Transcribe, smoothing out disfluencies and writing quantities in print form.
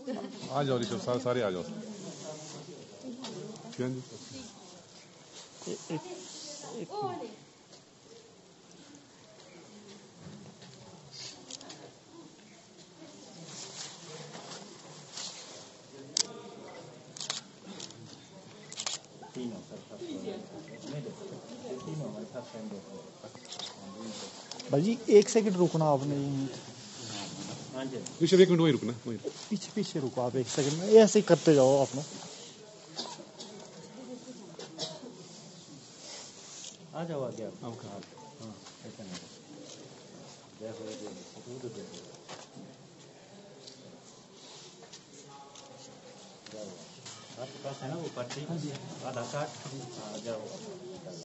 आ जाओ ऋषभ, सारे आ जाओ। किरण जी भाजी 1 सेकंड रुकना आपने। ऋषभ 1 मिनट वहीं रुकना, वहीं पीछे रुको आप 1 सेकंड में, ऐसे ही करते जाओ आप लोग। आ जाओ आगे आप। हाँ ऐसा नहीं जय हो जय आपके पास है ना वो पर्ची आधार कार्ड? जाओ।